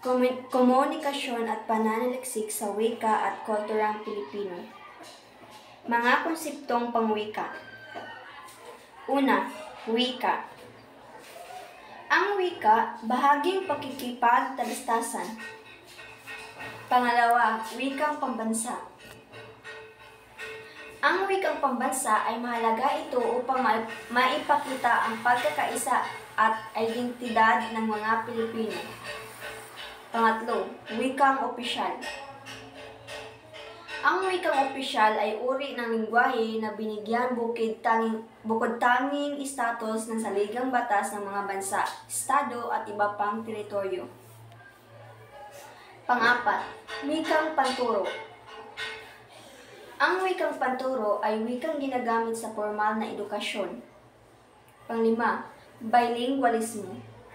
komunikasyon at pananaliksik sa wika at kulturang Pilipino. Mga konseptong pangwika. Una, wika. Ang wika, bahaging pakikipagtalastasan. Pangalawa, wikang pambansa. Ang wikang pambansa ay mahalaga ito upang maipakita ang pagkakaisa at identidad ng mga Pilipino. Pangatlo, wikang opisyal. Ang wikang opisyal ay uri ng lingwahe na binigyan bukod tanging status ng saligang batas ng mga bansa, estado at iba pang teritoryo. Pang-apat, wikang panturo. Ang wikang panturo ay wikang ginagamit sa formal na edukasyon. Pang-lima, bilingualismo.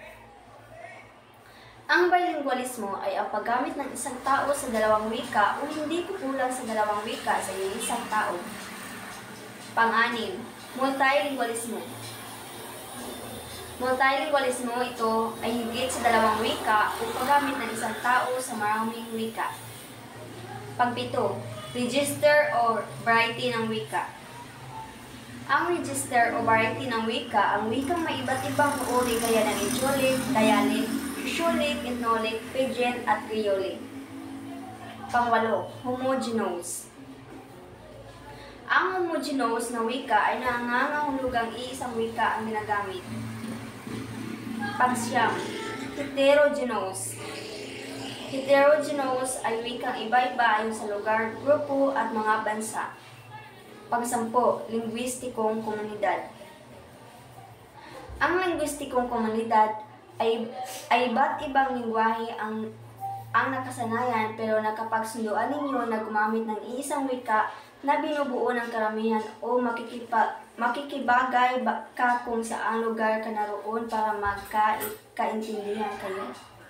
Ang bilingualismo ay ang paggamit ng isang tao sa dalawang wika o hindi kukulang sa dalawang wika sa isang tao. Pang-anim, multilingualismo. Multilingualismo ito ay higit sa dalawang wika o paggamit ng isang tao sa maraming wika. Pang-pito, register o variety ng wika. Ang register o variety ng wika ang wikang may iba't ibang uri gaya ng Idiolit, Dialect, Siulic, Ethnolic, Pidgin at Creole. Pang-walo, homogeneous. Ang homogeneous na wika ay nangangahulugang iisang wika ang ginagamit. Pang-siyam, heterogeneous. Heterogeneous ay wikang iba-iba ayon sa lugar, grupo at mga bansa. Pang-sampo, lingwistikong komunidad. Ang lingwistikong komunidad ay iba't ibang lingwahe ang nakasanayan pero nakapagsunduan ninyo na gumamit ng iisang wika na binubuo ng karamihan o makikibagay ka kung saang lugar ka naroon para magkaintindihan kayo.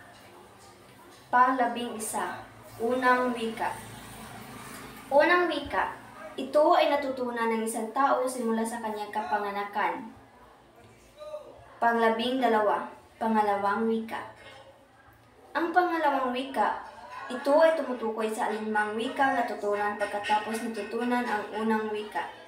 Pang-11, unang wika. Unang wika. Ito ay natutunan ng isang tao simula sa kanyang kapanganakan. Pang-12, pangalawang wika. Ang pangalawang wika, ito ay tumutukoy sa alinmang wikang natutunan pagkatapos natutunan ang unang wika.